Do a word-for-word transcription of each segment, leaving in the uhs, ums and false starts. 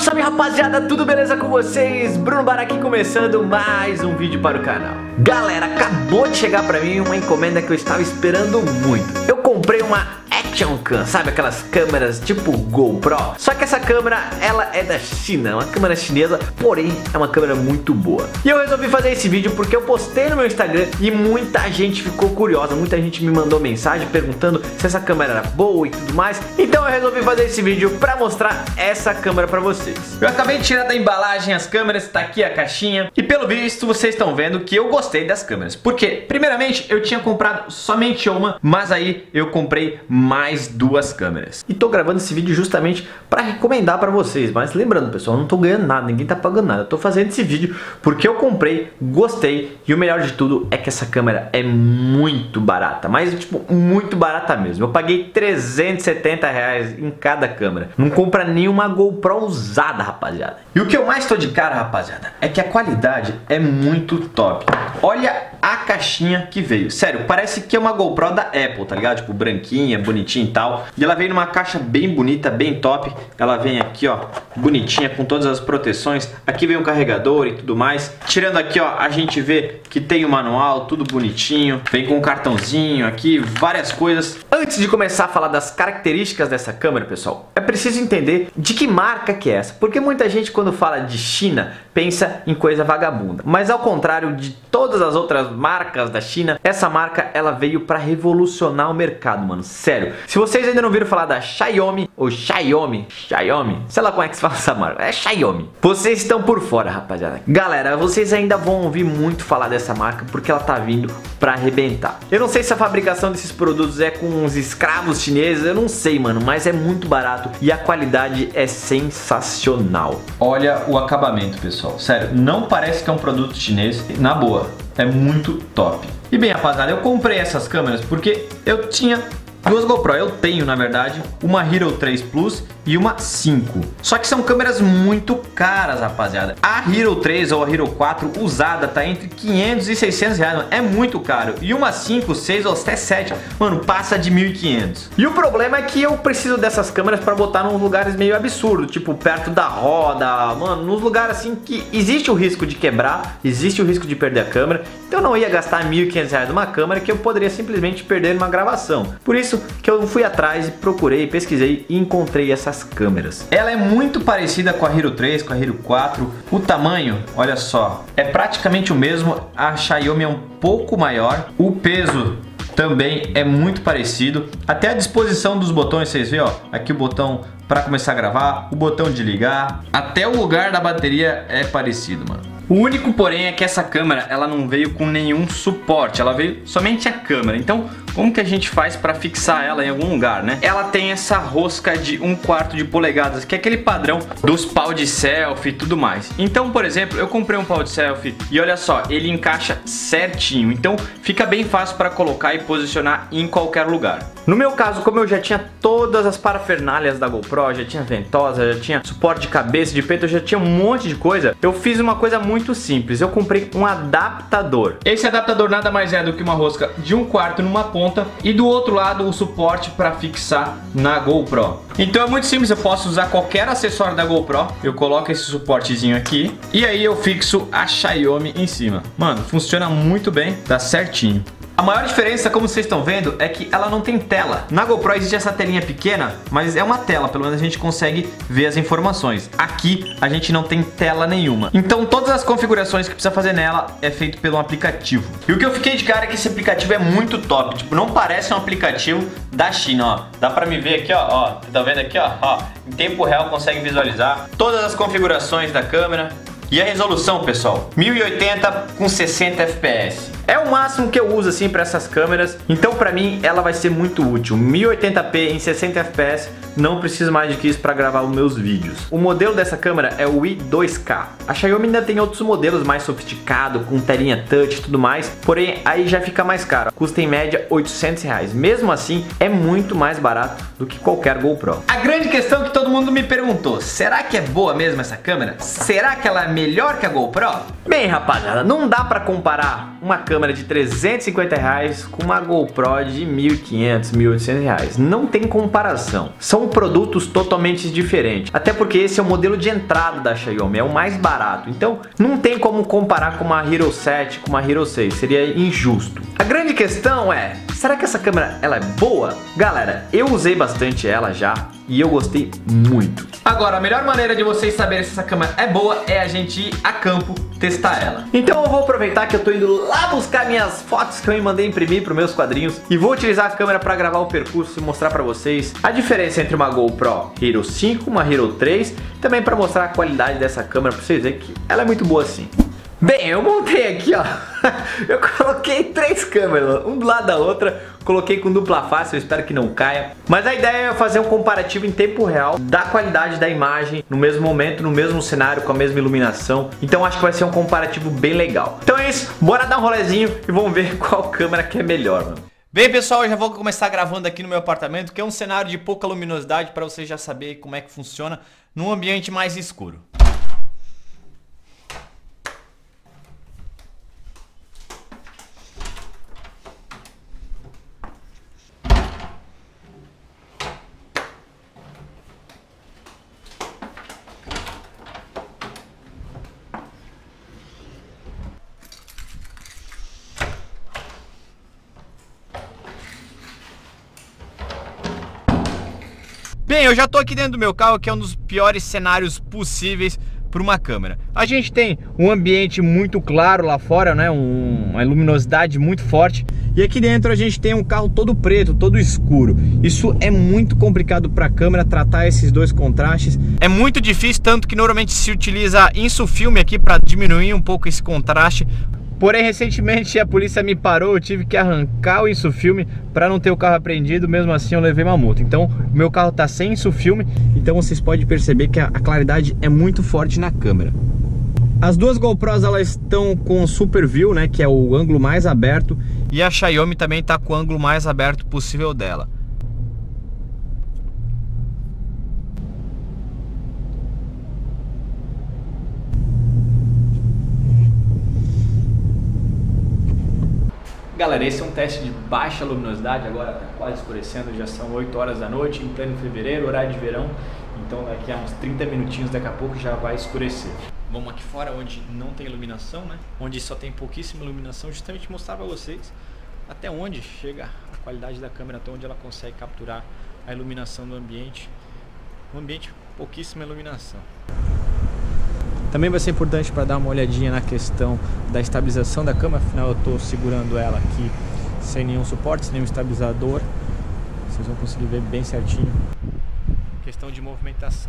salve rapaziada, tudo beleza com vocês? Bruno Bar aqui começando mais um vídeo para o canal. Galera, acabou de chegar pra mim uma encomenda que eu estava esperando muito. Eu comprei uma Action Cam, sabe aquelas câmeras tipo GoPro? Só que essa câmera, ela é da China, uma câmera chinesa, porém é uma câmera muito boa. E eu resolvi fazer esse vídeo porque eu postei no meu Instagram e muita gente ficou curiosa, muita gente me mandou mensagem perguntando se essa câmera era boa e tudo mais. Então eu resolvi fazer esse vídeo pra mostrar essa câmera pra vocês. Eu acabei de tirar da embalagem as câmeras, tá aqui a caixinha. E pelo visto vocês estão vendo que eu gostei das câmeras. Porque, primeiramente, eu tinha comprado somente uma, mas aí eu comprei mais duas câmeras. E tô gravando esse vídeo justamente pra recomendar pra vocês. Mas lembrando, pessoal, eu não tô ganhando nada, ninguém tá pagando nada. Eu tô fazendo esse vídeo porque eu comprei, gostei. E o melhor de tudo é que essa câmera é muito barata. Mas, tipo, muito barata mesmo. Eu paguei trezentos e setenta reais em cada câmera. Não compra nenhuma GoPro usada, rapaziada. E o que eu mais tô de cara, rapaziada, é que a qualidade é muito top. Olha a caixinha que veio. Sério, parece que é uma GoPro da Apple, tá ligado? Tipo, branquinha, bonitinha e tal. E ela veio numa caixa bem bonita, bem top. Ela vem aqui, ó, bonitinha, com todas as proteções. Aqui vem um carregador e tudo mais. Tirando aqui, ó, a gente vê que tem o manual, tudo bonitinho. Vem com um cartãozinho aqui, várias coisas. Antes de começar a falar das características dessa câmera, pessoal, é preciso entender de que marca que é essa. Porque muita gente, quando fala de China, pensa em coisa vagabunda. Mas ao contrário de todas as outras marcas da China, essa marca, ela veio pra revolucionar o mercado, mano. Sério. Se vocês ainda não viram falar da Xiaomi, ou Xiaomi, Xiaomi, sei lá como é que se fala essa marca, é Xiaomi. Vocês estão por fora, rapaziada. Galera, vocês ainda vão ouvir muito falar dessa marca, porque ela tá vindo pra arrebentar. Eu não sei se a fabricação desses produtos é com uns escravos chineses, eu não sei, mano, mas é muito barato e a qualidade é sensacional. Olha o acabamento, pessoal. Sério, não parece que é um produto chinês. Na boa, é muito top. E bem, rapaziada, eu comprei essas câmeras porque eu tinha duas GoPro. Eu tenho, na verdade, uma Hero três Plus e uma cinco. Só que são câmeras muito caras, rapaziada. A Hero três ou a Hero quatro usada tá entre quinhentos e seiscentos reais, mano. É muito caro. E uma cinco, seis ou até sete, mano, passa de mil e quinhentos. E o problema é que eu preciso dessas câmeras pra botar nos lugares meio absurdos, tipo perto da roda, mano, nos lugares assim que existe o risco de quebrar, existe o risco de perder a câmera. Então eu não ia gastar mil e quinhentos reais numa câmera que eu poderia simplesmente perder numa gravação. Por isso que eu fui atrás e procurei, pesquisei e encontrei essas câmeras. Ela é muito parecida com a Hero três, com a Hero quatro. O tamanho, olha só, é praticamente o mesmo. A Xiaomi é um pouco maior. O peso também é muito parecido. Até a disposição dos botões, vocês veem, ó, aqui o botão para começar a gravar, o botão de ligar, até o lugar da bateria é parecido, mano. O único porém é que essa câmera, ela não veio com nenhum suporte, ela veio somente a câmera. Então, como que a gente faz para fixar ela em algum lugar, né? Ela tem essa rosca de um quarto de polegadas, que é aquele padrão dos pau de selfie e tudo mais. Então, por exemplo, eu comprei um pau de selfie e olha só, ele encaixa certinho. Então, fica bem fácil para colocar e posicionar em qualquer lugar. No meu caso, como eu já tinha todas as parafernálias da GoPro, já tinha ventosa, já tinha suporte de cabeça, de peito, eu já tinha um monte de coisa, eu fiz uma coisa muito muito simples. Eu comprei um adaptador. Esse adaptador nada mais é do que uma rosca de um quarto numa ponta e do outro lado o suporte para fixar na GoPro. Então é muito simples, eu posso usar qualquer acessório da GoPro, eu coloco esse suportezinho aqui e aí eu fixo a Xiaomi em cima. Mano, funciona muito bem, dá certinho. A maior diferença, como vocês estão vendo, é que ela não tem tela. Na GoPro existe essa telinha pequena, mas é uma tela, pelo menos a gente consegue ver as informações. Aqui a gente não tem tela nenhuma. Então todas as configurações que precisa fazer nela é feito pelo aplicativo. E o que eu fiquei de cara é que esse aplicativo é muito top. Tipo, não parece um aplicativo da China, ó. Dá pra me ver aqui, ó, ó. Tá vendo aqui, ó, ó. Em tempo real consegue visualizar todas as configurações da câmera. E a resolução, pessoal, mil e oitenta com sessenta F P S. É o máximo que eu uso assim para essas câmeras. Então para mim ela vai ser muito útil. mil e oitenta p em sessenta F P S, não preciso mais do que isso para gravar os meus vídeos. O modelo dessa câmera é o i dois K. A Xiaomi ainda tem outros modelos mais sofisticados, com telinha touch e tudo mais. Porém aí já fica mais caro. Custa em média oitocentos reais. Mesmo assim é muito mais barato do que qualquer GoPro. A grande questão que todo mundo me perguntou: será que é boa mesmo essa câmera? Será que ela é melhor que a GoPro? Bem, rapaziada, não dá para comparar uma câmera câmera de trezentos e cinquenta reais com uma GoPro de mil e quinhentos, mil e oitocentos reais. Não tem comparação. São produtos totalmente diferentes. Até porque esse é o modelo de entrada da Xiaomi, é o mais barato. Então não tem como comparar com uma Hero sete, com uma Hero seis. Seria injusto. A grande questão é, será que essa câmera ela é boa? Galera, eu usei bastante ela já e eu gostei muito. Agora, a melhor maneira de vocês saberem se essa câmera é boa é a gente ir a campo testar ela. Então eu vou aproveitar que eu tô indo lá buscar minhas fotos que eu me mandei imprimir para os meus quadrinhos e vou utilizar a câmera para gravar o percurso e mostrar para vocês a diferença entre uma GoPro Hero cinco, uma Hero três, e também para mostrar a qualidade dessa câmera para vocês verem que ela é muito boa assim. Bem, eu montei aqui, ó, eu coloquei três câmeras, um do lado da outra, coloquei com dupla face, eu espero que não caia. Mas a ideia é fazer um comparativo em tempo real da qualidade da imagem no mesmo momento, no mesmo cenário, com a mesma iluminação. Então acho que vai ser um comparativo bem legal. Então é isso, bora dar um rolezinho e vamos ver qual câmera que é melhor, mano. Bem, pessoal, eu já vou começar gravando aqui no meu apartamento, que é um cenário de pouca luminosidade, para vocês já saberem como é que funciona num ambiente mais escuro. Bem, eu já tô aqui dentro do meu carro, que é um dos piores cenários possíveis para uma câmera. A gente tem um ambiente muito claro lá fora, né? Um, uma luminosidade muito forte. E aqui dentro a gente tem um carro todo preto, todo escuro. Isso é muito complicado para a câmera tratar esses dois contrastes. É muito difícil, tanto que normalmente se utiliza insufilme aqui para diminuir um pouco esse contraste. Porém, recentemente a polícia me parou, eu tive que arrancar o insufilme para não ter o carro apreendido, mesmo assim eu levei uma multa. Então, o meu carro tá sem insufilme, então vocês podem perceber que a claridade é muito forte na câmera. As duas GoPros elas estão com Super View, né, que é o ângulo mais aberto, e a Xiaomi também tá com o ângulo mais aberto possível dela. Galera, esse é um teste de baixa luminosidade, agora está quase escurecendo, já são oito horas da noite, em pleno fevereiro, horário de verão, então daqui a uns trinta minutinhos, daqui a pouco já vai escurecer. Vamos aqui fora onde não tem iluminação, né? Onde só tem pouquíssima iluminação, justamente mostrar para vocês até onde chega a qualidade da câmera, até onde ela consegue capturar a iluminação do ambiente. Um ambiente pouquíssima iluminação. Também vai ser importante para dar uma olhadinha na questão da estabilização da câmera, afinal eu estou segurando ela aqui sem nenhum suporte, sem nenhum estabilizador. Vocês vão conseguir ver bem certinho. Questão de movimentação.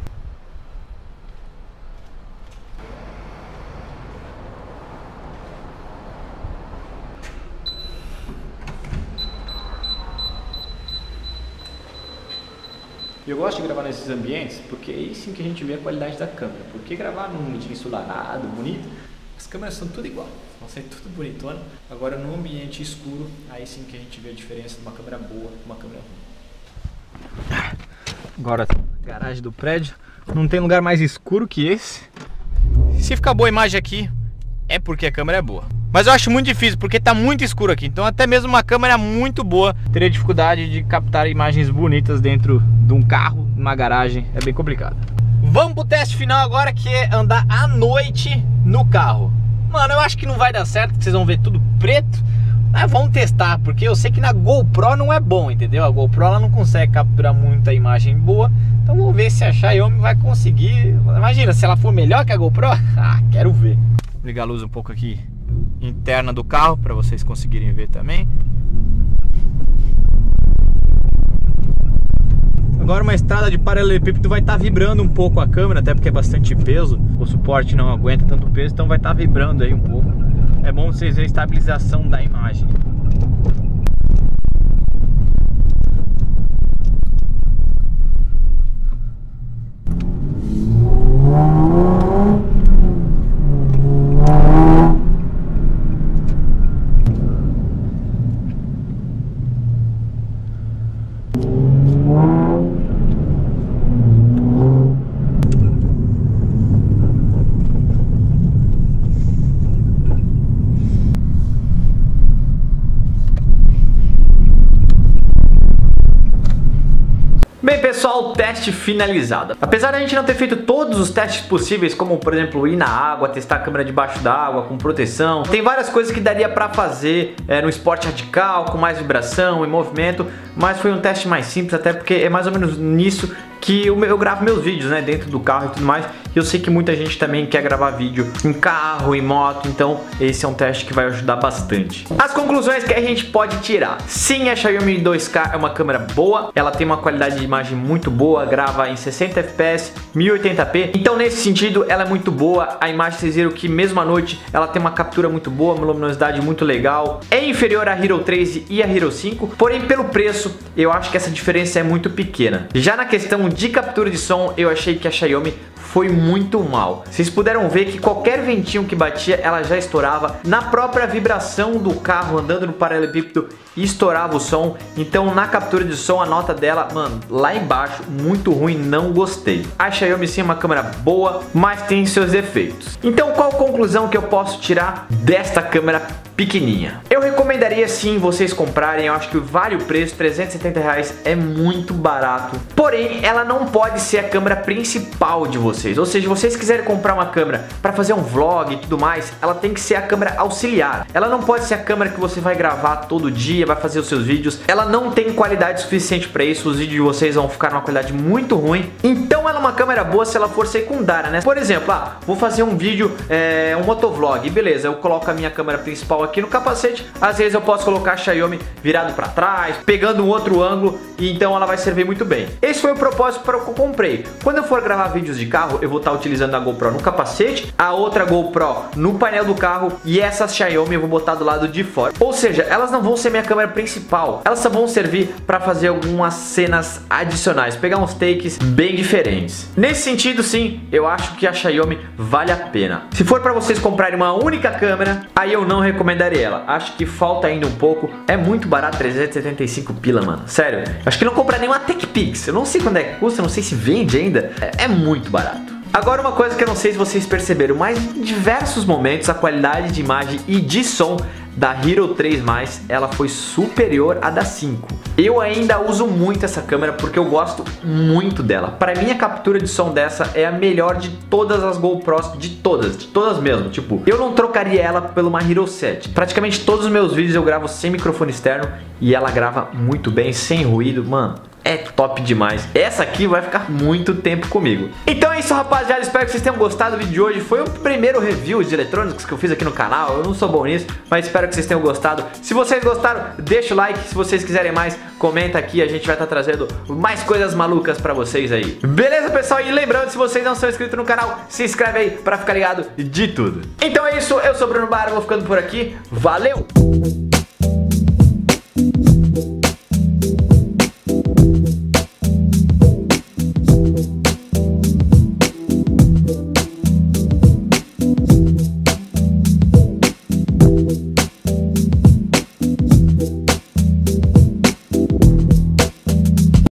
E eu gosto de gravar nesses ambientes porque é aí sim que a gente vê a qualidade da câmera. Porque gravar num ambiente ensolarado, bonito, as câmeras são tudo igual, vão ser tudo bonitona. Agora num ambiente escuro, aí sim que a gente vê a diferença de uma câmera boa e uma câmera ruim. Agora, garagem do prédio, não tem lugar mais escuro que esse. Se ficar boa a imagem aqui, é porque a câmera é boa. Mas eu acho muito difícil, porque tá muito escuro aqui. Então até mesmo uma câmera muito boa teria dificuldade de captar imagens bonitas dentro de um carro, numa garagem. É bem complicado. Vamos pro teste final agora, que é andar à noite no carro. Mano, eu acho que não vai dar certo, porque vocês vão ver tudo preto. Mas vamos testar, porque eu sei que na GoPro não é bom, entendeu? A GoPro ela não consegue capturar muita imagem boa. Então vamos ver se a Xiaomi vai conseguir. Imagina, se ela for melhor que a GoPro. Ah, quero ver. Vou ligar a luz um pouco aqui interna do carro para vocês conseguirem ver também. Agora uma estrada de paralelepípedo vai estar tá vibrando um pouco a câmera, até porque é bastante peso, o suporte não aguenta tanto peso, então vai estar tá vibrando aí um pouco. É bom vocês verem a estabilização da imagem. pessoal, o teste finalizado. Apesar de a gente não ter feito todos os testes possíveis, como por exemplo ir na água, testar a câmera debaixo d'água com proteção, tem várias coisas que daria pra fazer é, no esporte radical, com mais vibração e movimento, mas foi um teste mais simples, até porque é mais ou menos nisso que eu, eu gravo meus vídeos, né, dentro do carro e tudo mais. Eu sei que muita gente também quer gravar vídeo em carro, em moto, então esse é um teste que vai ajudar bastante. As conclusões que a gente pode tirar: sim, a Xiaomi dois K é uma câmera boa, ela tem uma qualidade de imagem muito boa, grava em sessenta F P S, mil e oitenta p, então nesse sentido ela é muito boa. A imagem, vocês viram que mesmo à noite ela tem uma captura muito boa, uma luminosidade muito legal, é inferior à Hero três e à Hero cinco, porém pelo preço eu acho que essa diferença é muito pequena. Já na questão de captura de som, eu achei que a Xiaomi foi muito mal. Vocês puderam ver que qualquer ventinho que batia, ela já estourava. Na própria vibração do carro andando no paralelepípedo, estourava o som. Então na captura de som, a nota dela, mano, lá embaixo, muito ruim, não gostei. A Xiaomi sim é uma câmera boa, mas tem seus defeitos. Então qual a conclusão que eu posso tirar desta câmera pequenininha? Eu recomendaria sim vocês comprarem, eu acho que vale o preço, trezentos e setenta reais é muito barato. Porém, ela não pode ser a câmera principal de vocês. Ou seja, se vocês quiserem comprar uma câmera para fazer um vlog e tudo mais, ela tem que ser a câmera auxiliar. Ela não pode ser a câmera que você vai gravar todo dia, vai fazer os seus vídeos. Ela não tem qualidade suficiente para isso, os vídeos de vocês vão ficar numa qualidade muito ruim. Então ela é uma câmera boa se ela for secundária, né? Por exemplo, ah, vou fazer um vídeo, é, um motovlog, beleza, eu coloco a minha câmera principal aqui no capacete, às vezes eu posso colocar a Xiaomi virado para trás, pegando um outro ângulo, e então ela vai servir muito bem. Esse foi o propósito para o que eu comprei. Quando eu for gravar vídeos de carro, eu vou estar utilizando a GoPro no capacete, a outra GoPro no painel do carro e essa Xiaomi eu vou botar do lado de fora. Ou seja, elas não vão ser minha câmera principal, elas só vão servir para fazer algumas cenas adicionais, pegar uns takes bem diferentes. Nesse sentido, sim, eu acho que a Xiaomi vale a pena. Se for para vocês comprarem uma única câmera, aí eu não recomendaria ela. Acho que falta ainda um pouco, é muito barato, trezentos e setenta e cinco pila, mano, sério. Acho que não comprar nenhuma TechPix, eu não sei quando é que custa, não sei se vende ainda, é, é muito barato. Agora uma coisa que eu não sei se vocês perceberam, mas em diversos momentos a qualidade de imagem e de som da Hero três mais, ela foi superior à da cinco. Eu ainda uso muito essa câmera porque eu gosto muito dela. Para mim a captura de som dessa é a melhor de todas as GoPros, de todas, de todas mesmo. Tipo, eu não trocaria ela pela uma Hero sete. Praticamente todos os meus vídeos eu gravo sem microfone externo e ela grava muito bem, sem ruído, mano. É top demais. Essa aqui vai ficar muito tempo comigo. Então é isso, rapaziada. Espero que vocês tenham gostado do vídeo de hoje. Foi o primeiro review de eletrônicos que eu fiz aqui no canal. Eu não sou bom nisso, mas espero que vocês tenham gostado. Se vocês gostaram, deixa o like. Se vocês quiserem mais, comenta aqui. A gente vai estar trazendo mais coisas malucas pra vocês aí. Beleza, pessoal? E lembrando, se vocês não são inscritos no canal, se inscreve aí pra ficar ligado de tudo. Então é isso. Eu sou o Bruno Bar, vou ficando por aqui. Valeu!